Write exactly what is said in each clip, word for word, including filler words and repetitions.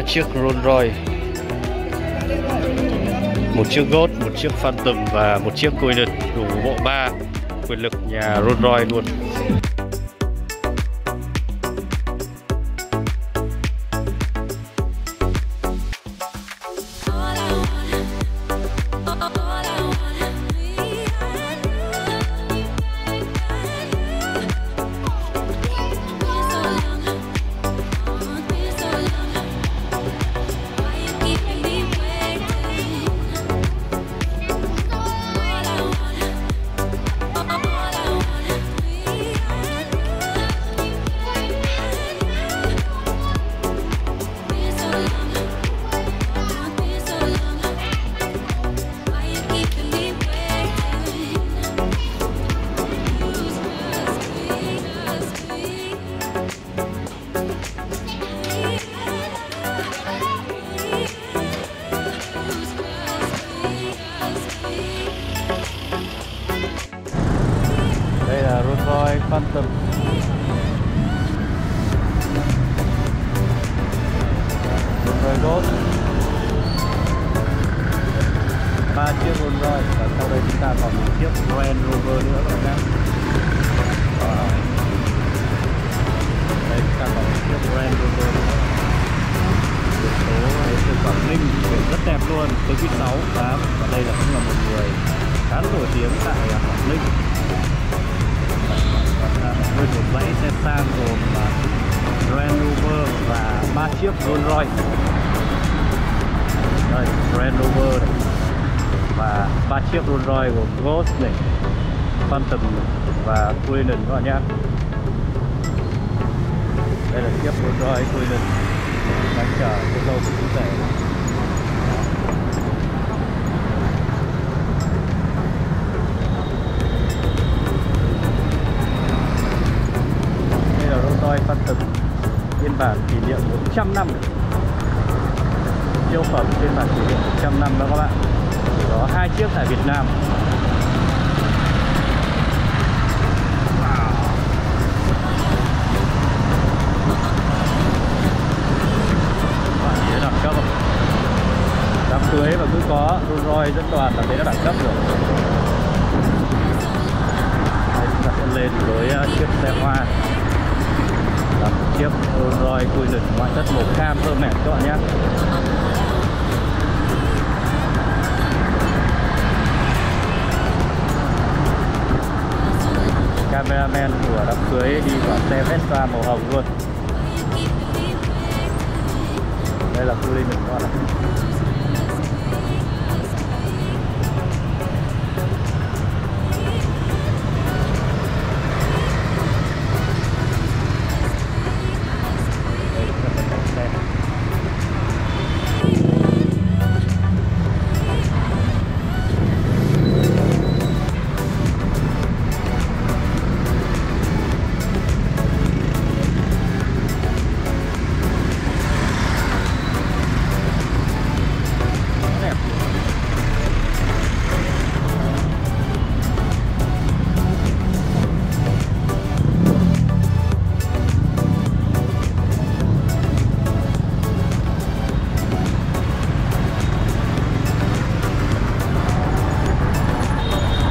chiếc Rolls Royce, một chiếc Ghost, một chiếc Phantom và một chiếc Cullinan, đủ bộ ba quyền lực nhà Rolls Royce luôn. Đây là Rolls Royce Phantom. Rolls Royce Ghost. Ba chiếc Rolls Royce và sau đây chúng ta còn một chiếc Range Rover nữa các bạn nhé. Đây chúng ta còn một chiếc Range Rover nữa. Biển số từ Quảng Ninh, biển rất đẹp luôn, tới quý sáu, tám. Và đây là cũng là một người khá nổi tiếng tại Quảng Ninh. Nguyên một dãy xe sang gồm Range Rover và ba chiếc Rolls Royce. Đây, Range Rover này và ba chiếc Rolls Royce gồm Ghost này, Phantom và Cullinan các bạn nhé. Đây là chiếc Rolls Royce Cullinan đang chở cái dâu của chú rể. Phantom phiên bản kỷ niệm một trăm năm, siêu phẩm phiên bản kỷ niệm một trăm năm đó các bạn. Có hai chiếc tại Việt Nam. Wow. Bạn thấy đẳng cấp không? Đám cưới và cứ có Rolls Royce dẫn đoàn là thấy nó đẳng cấp rồi. Đây chúng ta sẽ lên với chiếc xe hoa. Là một chiếc Rolls Royce Cullinan ngoại thất màu cam thơm mẻ các bạn nhé. Cameraman của đám cưới đi vào xe Vespa màu hồng luôn. Đây là Cullinan các bạn ạ.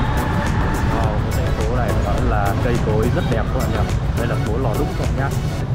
Cây cối rất đẹp các bạn nhỉ. Đây là phố Lò Đúc các bạn nhé.